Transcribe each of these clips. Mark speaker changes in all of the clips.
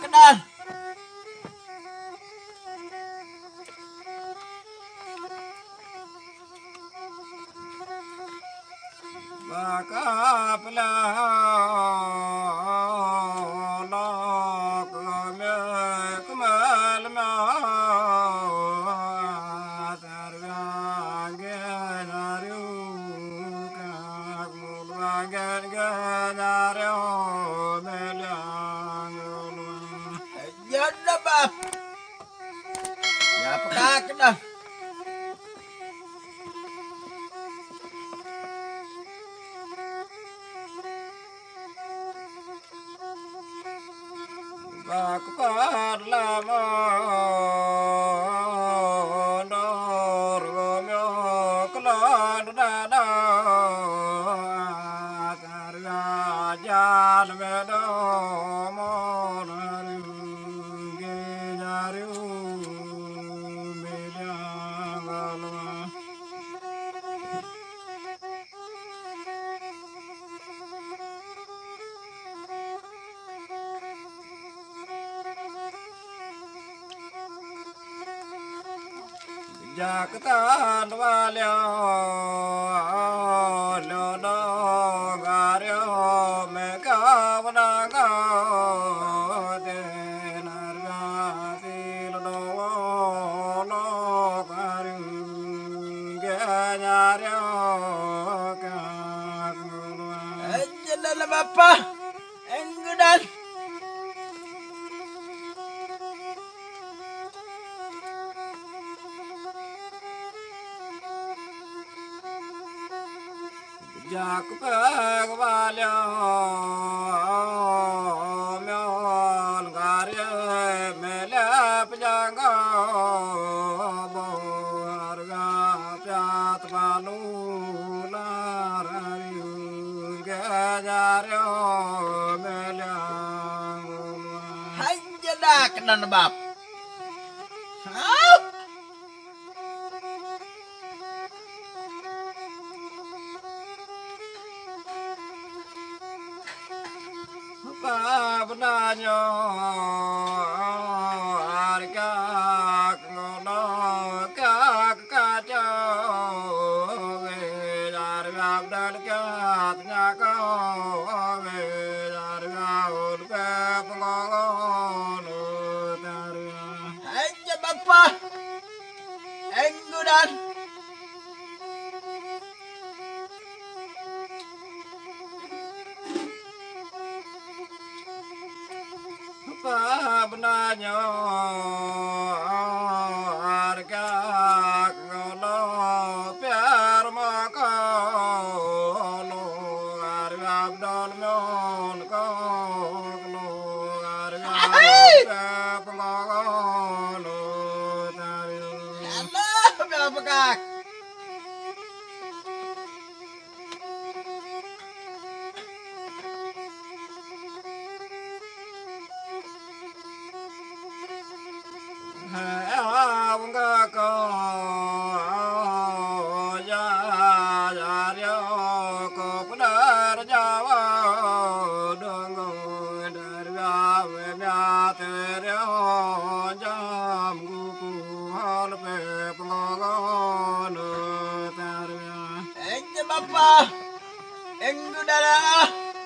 Speaker 1: kedan. Baka pla lok me kumal ma targa genariu ka mulwa genariu melang jadda bab ya pakak dah. Aku parlamo dor gomyo klon dada targa jal medo monaru genaru medangalo Jakatan walyo lodo garyo meka wadaga tenarga silodo lo garyo genyaryo kagulwa ejala bapa enggudan Jaku pagwalyo myon garye melap jago borga pyat balu larariu gajaryo melang hanjadak nan bab Benarnya harga ngono kacau harga dan katnya kau harga urpe pengono taria aja bapak enggudan benarnya harga ngono biar makono harga abdal mon kono harga pengono tari Allah berapa kak Bapak, enggu darah.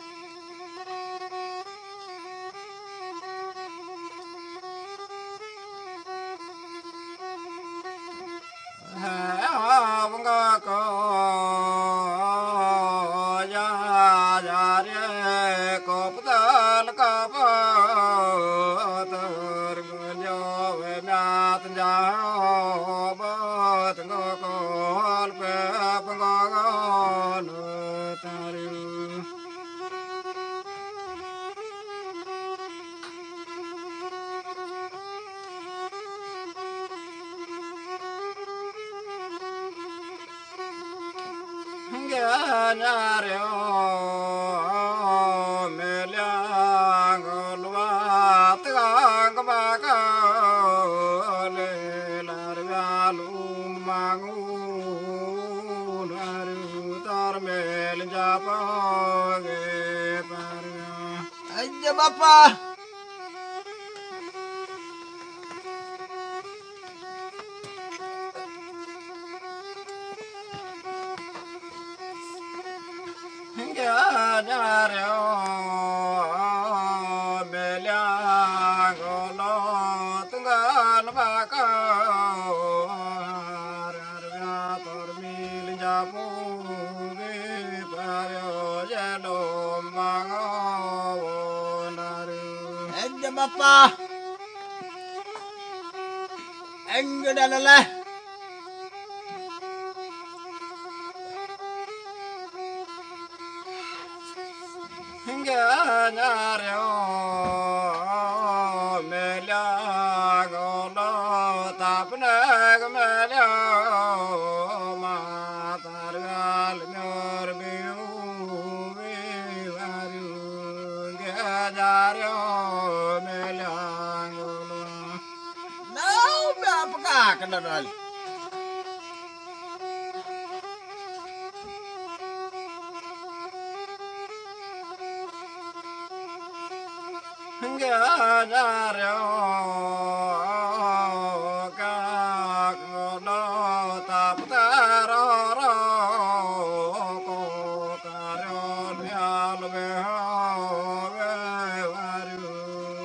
Speaker 1: Ganaryo meliang luat kang bakale largalum mangun haru tarmel japage parga aja bapak reo mê lia ngô lo tung gan ba ca ra tor mi linh ja pu vi pa reo je lo ma ngô na ru anh bapa anh đã là reo mê lia ngô lo tap na mê lia ma tar gal myor biu vi varu reo mê lia ngô lo nau ba pa ka kadal reo ca ngô lo tap ta ro ro ko ca ro lia lo ve ho ve varu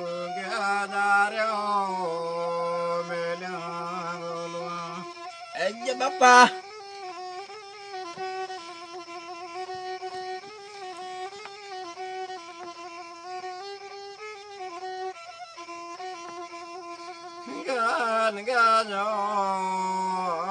Speaker 1: reo mê lia ngô lo anh bapa gan gan yo